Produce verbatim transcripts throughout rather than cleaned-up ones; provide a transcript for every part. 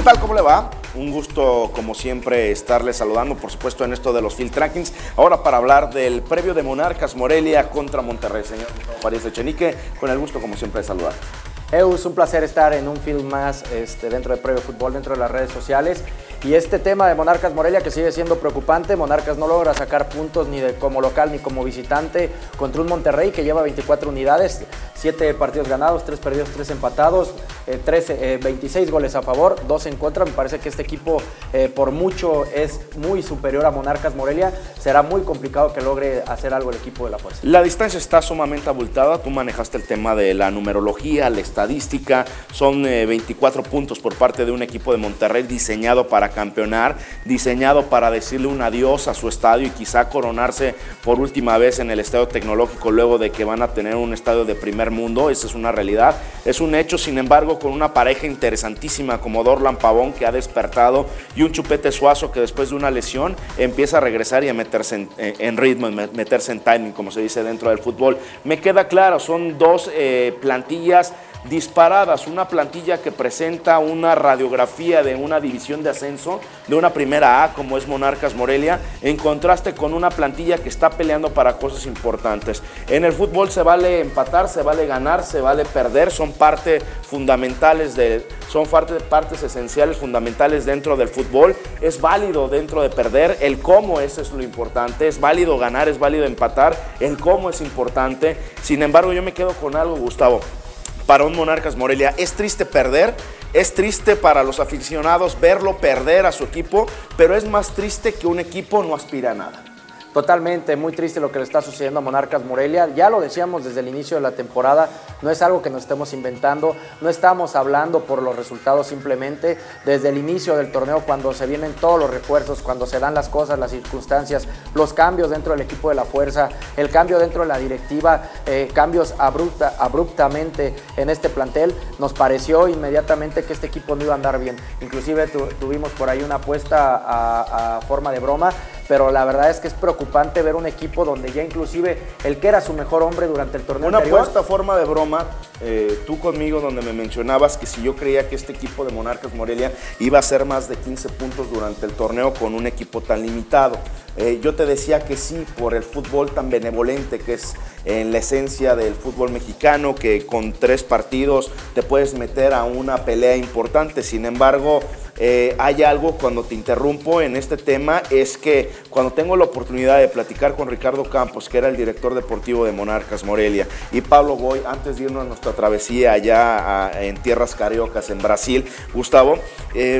tal? ¿Cómo le va? Un gusto, como siempre, estarle saludando, por supuesto, en esto de los Field Rankings. Ahora para hablar del previo de Monarcas Morelia contra Monterrey. Señor Farías Echenique, con el gusto, como siempre, de saludar. Eus, un placer estar en un film más este, dentro de Previo Fútbol, dentro de las redes sociales. Y este tema de Monarcas Morelia que sigue siendo preocupante. Monarcas no logra sacar puntos ni de como local ni como visitante contra un Monterrey que lleva veinticuatro unidades, siete partidos ganados, tres perdidos, tres empatados, eh, trece, eh, veintiséis goles a favor, dos en contra. Me parece que este equipo eh, por mucho es muy superior a Monarcas Morelia. Será muy complicado que logre hacer algo el equipo de la fuerza. La distancia está sumamente abultada. Tú manejaste el tema de la numerología, la estadística. Son eh, veinticuatro puntos por parte de un equipo de Monterrey diseñado para campeonar, diseñado para decirle un adiós a su estadio y quizá coronarse por última vez en el estadio tecnológico luego de que van a tener un estadio de primer mundo. Esa es una realidad, es un hecho. Sin embargo, con una pareja interesantísima como Dorlan Pavón, que ha despertado, y un Chupete Suazo que después de una lesión empieza a regresar y a meterse en, en ritmo, meterse en timing, como se dice dentro del fútbol. Me queda claro, son dos eh, plantillas disparadas, una plantilla que presenta una radiografía de una división de ascenso, de una primera A como es Monarcas Morelia, en contraste con una plantilla que está peleando para cosas importantes. En el fútbol se vale empatar, se vale ganar, se vale perder, son parte fundamentales de, son parte, partes esenciales, fundamentales dentro del fútbol. Es válido dentro de perder, el cómo, eso es lo importante, es válido ganar, es válido empatar, el cómo es importante. Sin embargo, yo me quedo con algo, Gustavo. Para un Monarcas Morelia es triste perder, es triste para los aficionados verlo perder a su equipo, pero es más triste que un equipo no aspira a nada. Totalmente, muy triste lo que le está sucediendo a Monarcas Morelia. Ya lo decíamos desde el inicio de la temporada, no es algo que nos estemos inventando, no estamos hablando por los resultados simplemente. Desde el inicio del torneo, cuando se vienen todos los refuerzos, cuando se dan las cosas, las circunstancias, los cambios dentro del equipo de la fuerza, el cambio dentro de la directiva, eh, cambios abrupta, abruptamente en este plantel, nos pareció inmediatamente que este equipo no iba a andar bien. Inclusive tu, tuvimos por ahí una apuesta a, a forma de broma, pero la verdad es que es preocupante ver un equipo donde ya inclusive el que era su mejor hombre durante el torneo Una anterior... apuesta a forma de broma, eh, tú conmigo, donde me mencionabas que si yo creía que este equipo de Monarcas Morelia iba a hacer más de quince puntos durante el torneo con un equipo tan limitado. Eh, yo te decía que sí, por el fútbol tan benevolente que es en la esencia del fútbol mexicano, que con tres partidos te puedes meter a una pelea importante. Sin embargo, eh, hay algo, cuando te interrumpo en este tema, es que cuando tengo la oportunidad de platicar con Ricardo Campos, que era el director deportivo de Monarcas Morelia, y Pablo Boy, antes de irnos a nuestra travesía allá a, en tierras cariocas en Brasil, Gustavo, eh,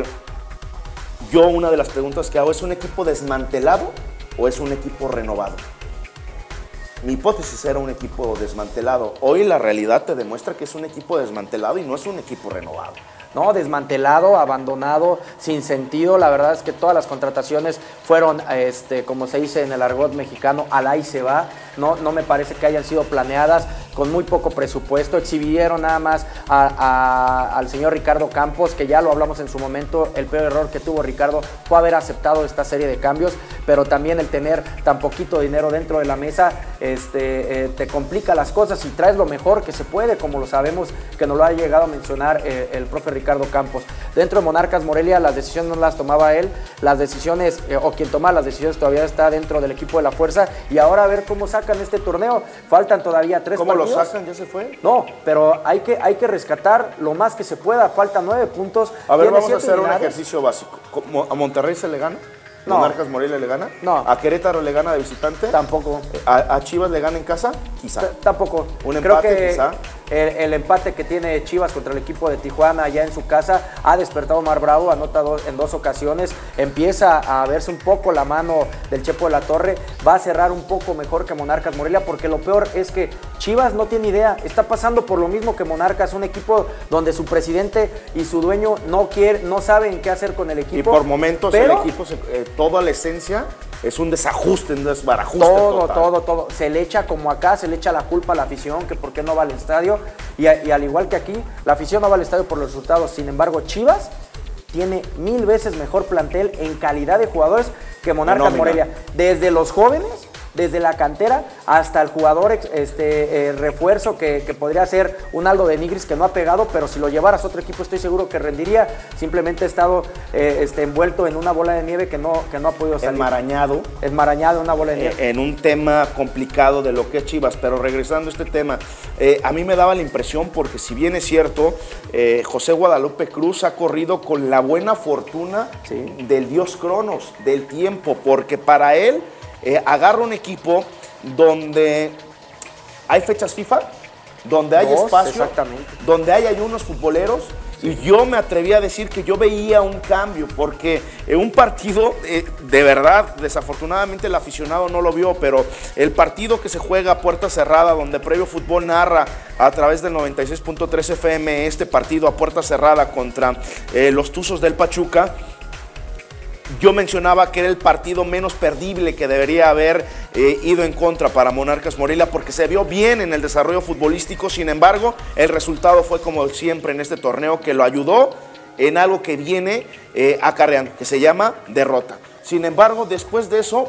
yo una de las preguntas que hago, ¿es un equipo desmantelado o es un equipo renovado? Mi hipótesis era un equipo desmantelado. Hoy la realidad te demuestra que es un equipo desmantelado y no es un equipo renovado. No, desmantelado, abandonado, sin sentido. La verdad es que todas las contrataciones fueron, este, como se dice en el argot mexicano, al ahí se va. No, no me parece que hayan sido planeadas, con muy poco presupuesto. Exhibieron nada más a, a, al señor Ricardo Campos, que ya lo hablamos en su momento. El peor error que tuvo Ricardo fue haber aceptado esta serie de cambios, pero también el tener tan poquito dinero dentro de la mesa este, eh, te complica las cosas y traes lo mejor que se puede, como lo sabemos, que nos lo ha llegado a mencionar eh, el profe Ricardo Campos. Dentro de Monarcas Morelia las decisiones no las tomaba él, las decisiones, eh, o quien toma las decisiones todavía está dentro del equipo de la fuerza, y ahora a ver cómo sacan este torneo. Faltan todavía tres ¿Cómo partidos. ¿Cómo lo sacan? ¿Ya se fue? No, pero hay que, hay que rescatar lo más que se pueda. Faltan nueve puntos. A ver, vamos a hacer un ejercicio básico. ¿A Monterrey se le gana? No. ¿Monarcas Morelia le gana? No. ¿A Querétaro le gana de visitante? Tampoco. ¿A, a Chivas le gana en casa? Quizá. T Tampoco. ¿Un empate Creo que quizá? El, el empate que tiene Chivas contra el equipo de Tijuana allá en su casa ha despertado a Omar Bravo, anota dos, en dos ocasiones, empieza a verse un poco la mano del Chepo de la Torre, va a cerrar un poco mejor que Monarcas Morelia, porque lo peor es que Chivas no tiene idea, está pasando por lo mismo que Monarcas, un equipo donde su presidente y su dueño no quiere, no saben qué hacer con el equipo. Y por momentos pero, el equipo, se, eh, toda la esencia es un desajuste, un desbarajuste todo, total. todo, todo. Se le echa, como acá, se le echa la culpa a la afición, que por qué no va al estadio. Y, y al igual que aquí, la afición no va al estadio por los resultados. Sin embargo, Chivas tiene mil veces mejor plantel en calidad de jugadores que Monarcas Morelia. Desde los jóvenes desde la cantera hasta el jugador este, eh, refuerzo que, que podría ser un Aldo de Nigris, que no ha pegado, pero si lo llevaras a otro equipo estoy seguro que rendiría. Simplemente ha estado eh, este, envuelto en una bola de nieve que no, que no ha podido salir. Enmarañado. Enmarañado en una bola de nieve. Eh, en un tema complicado de lo que es Chivas, pero regresando a este tema, eh, a mí me daba la impresión, porque si bien es cierto, eh, José Guadalupe Cruz ha corrido con la buena fortuna sí. del dios Cronos, del tiempo, porque para él eh, agarra un equipo donde hay fechas FIFA, donde hay Dos, espacio, donde hay ayunos futboleros. Y yo me atreví a decir que yo veía un cambio, porque en un partido, eh, de verdad, desafortunadamente el aficionado no lo vio, pero el partido que se juega a puerta cerrada, donde Previo Fútbol narra a través del noventa y seis punto tres F M este partido a puerta cerrada contra eh, los Tuzos del Pachuca, yo mencionaba que era el partido menos perdible que debería haber eh, ido en contra para Monarcas Morelia, porque se vio bien en el desarrollo futbolístico. Sin embargo, el resultado fue como siempre en este torneo, que lo ayudó en algo que viene eh, acarreando, que se llama derrota. Sin embargo, después de eso,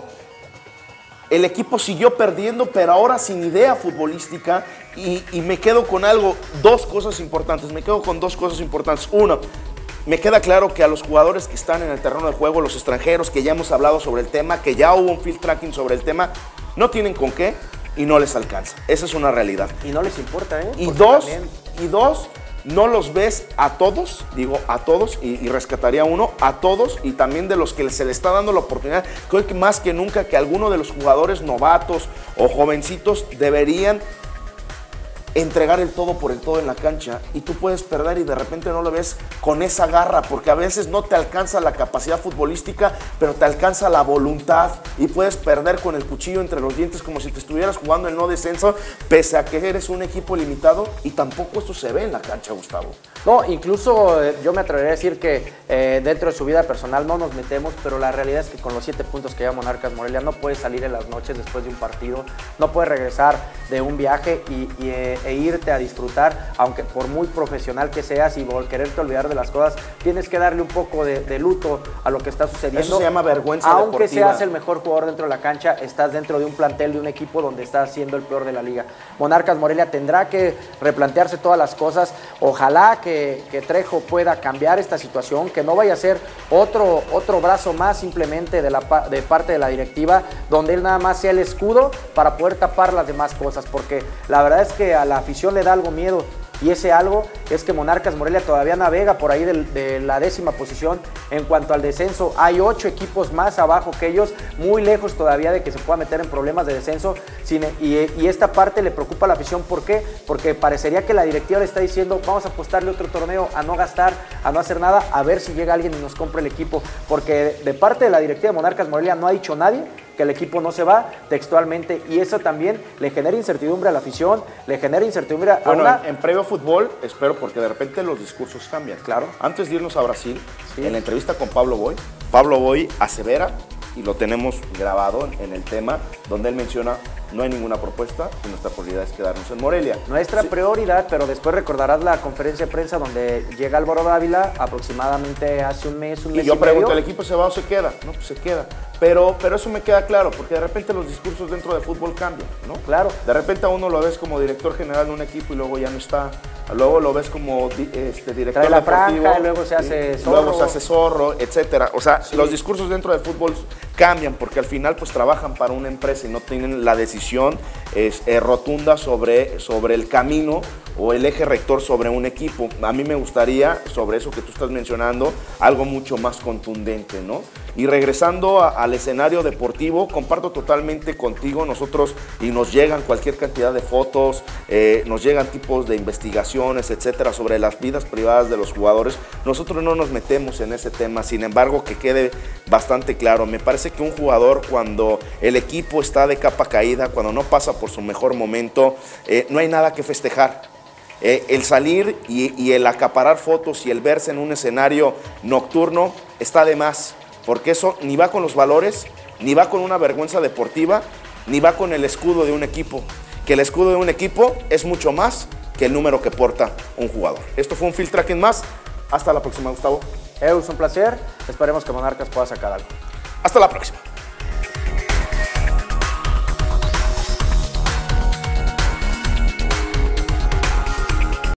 el equipo siguió perdiendo, pero ahora sin idea futbolística, y, y me quedo con algo, dos cosas importantes, me quedo con dos cosas importantes. Uno, me queda claro que a los jugadores que están en el terreno de juego, los extranjeros, que ya hemos hablado sobre el tema, que ya hubo un field tracking sobre el tema, no tienen con qué y no les alcanza. Esa es una realidad. Y no les importa, ¿eh? Y dos, también... y dos, no los ves a todos, digo a todos, y, y rescataría uno, a todos, y también de los que se le está dando la oportunidad. Creo que más que nunca que alguno de los jugadores novatos o jovencitos deberían entregar el todo por el todo en la cancha, y tú puedes perder y de repente no lo ves con esa garra, porque a veces no te alcanza la capacidad futbolística, pero te alcanza la voluntad, y puedes perder con el cuchillo entre los dientes como si te estuvieras jugando el no descenso, pese a que eres un equipo limitado, y tampoco esto se ve en la cancha, Gustavo. No, incluso eh, yo me atrevería a decir que eh, dentro de su vida personal no nos metemos, pero la realidad es que con los siete puntos que lleva Monarcas Morelia no puedes salir en las noches después de un partido, no puedes regresar de un viaje y, y eh, e irte a disfrutar, aunque por muy profesional que seas y por quererte olvidar de las cosas, tienes que darle un poco de, de luto a lo que está sucediendo. Eso se llama vergüenza Aunque deportiva. seas el mejor jugador dentro de la cancha, estás dentro de un plantel de un equipo donde estás siendo el peor de la liga. Monarcas Morelia tendrá que replantearse todas las cosas. Ojalá que, que Trejo pueda cambiar esta situación, que no vaya a ser otro, otro brazo más simplemente de, la, de parte de la directiva, donde él nada más sea el escudo para poder tapar las demás cosas, porque la verdad es que a la afición le da algo miedo, y ese algo es que Monarcas Morelia todavía navega por ahí de, de la décima posición en cuanto al descenso. Hay ocho equipos más abajo que ellos, muy lejos todavía de que se pueda meter en problemas de descenso, sin, y, y esta parte le preocupa a la afición. ¿Por qué? Porque parecería que la directiva le está diciendo vamos a apostarle otro torneo, a no gastar, a no hacer nada, a ver si llega alguien y nos compra el equipo, porque de parte de la directiva de Monarcas Morelia no ha dicho nadie que el equipo no se va textualmente, y eso también le genera incertidumbre a la afición, le genera incertidumbre a bueno, una... en, en Previo Fútbol, espero, porque de repente los discursos cambian. Claro. Antes de irnos a Brasil, sí. en la entrevista con Pablo Boy, Pablo Boy asevera, y lo tenemos grabado en el tema, donde él menciona, no hay ninguna propuesta y nuestra prioridad es quedarnos en Morelia. Nuestra sí. prioridad, pero después recordarás la conferencia de prensa donde llega Álvaro Dávila aproximadamente hace un mes, un mes y, y yo pregunto, medio. ¿el equipo se va o se queda? No, pues se queda. Pero, pero eso me queda claro, porque de repente los discursos dentro del fútbol cambian, ¿no? Claro. De repente a uno lo ves como director general de un equipo y luego ya no está. Luego lo ves como este, director Trae la deportivo. franja, y luego se hace zorro. Luego se hace zorro, etcétera. O sea, sí. los discursos dentro del fútbol cambian, porque al final pues trabajan para una empresa y no tienen la decisión es, eh, rotunda sobre, sobre el camino o el eje rector sobre un equipo. A mí me gustaría, sobre eso que tú estás mencionando, algo mucho más contundente, ¿no? Y regresando a, al escenario deportivo, comparto totalmente contigo, nosotros, y nos llegan cualquier cantidad de fotos, eh, nos llegan tipos de investigaciones, etcétera, sobre las vidas privadas de los jugadores. Nosotros no nos metemos en ese tema, sin embargo, que quede bastante claro. Me parece que un jugador, cuando el equipo está de capa caída, cuando no pasa por su mejor momento, eh, no hay nada que festejar. Eh, el salir y, y el acaparar fotos y el verse en un escenario nocturno está de más, porque eso ni va con los valores, ni va con una vergüenza deportiva, ni va con el escudo de un equipo. Que el escudo de un equipo es mucho más que el número que porta un jugador. Esto fue un Field Tracking más. Hasta la próxima, Gustavo. Es un placer. Esperemos que Monarcas pueda sacar algo. Hasta la próxima.